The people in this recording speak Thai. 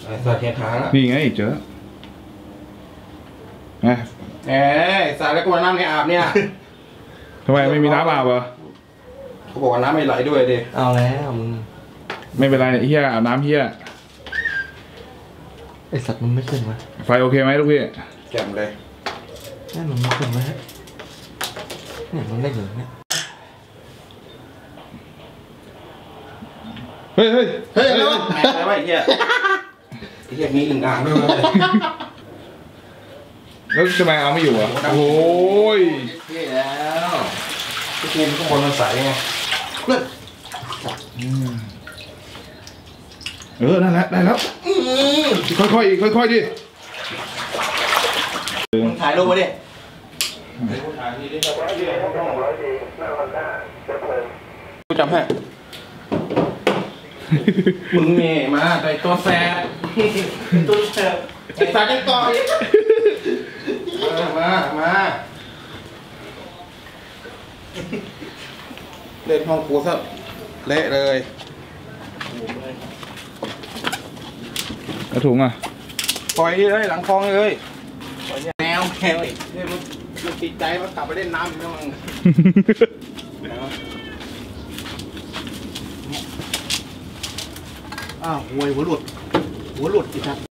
สัตว์เทียนทางนี่ไงเจอไงสัตว์แล้วกูน้ำในอาบเนี่ยทำไมไม่มีน้ำอาบเหรอเขาบอกว่าน้ำไม่ไหลด้วยดิเอาแล้วมึงไม่เป็นไรเฮียอาบน้ำเฮียไอสัตว์มันไม่ขึ้นวะไฟโอเคไหมลูกพี่แจ่มเลยนี่มันไม่ขึ้นวะเนี่ยมันได้เหลืองเนี่ยเฮ้ยอะไรวะไอ้เหี้ยมีอึ่งอ่างด้วยแล้วทำไมเอาไม่อยู่อ่ะโอ้ยเท่แล้วที่ทีมข้างบนมันใสไงนั่นแหละได้แล้วค่อยๆดิมึงถ่ายรูปมาดิกูจำให้มึงนี่มาแต่ตัวแสบตัวแสบไอ้สารยังต่อยมาเล่นห้องกูซะเละเลยแล้วถุงอ่ะปล่อยเลยหลังคลองเลยแมวอีกเนี่ยมันติดใจมันกลับไปเล่นน้ำอีกแล้วมึงหัวหลุดอีกครับ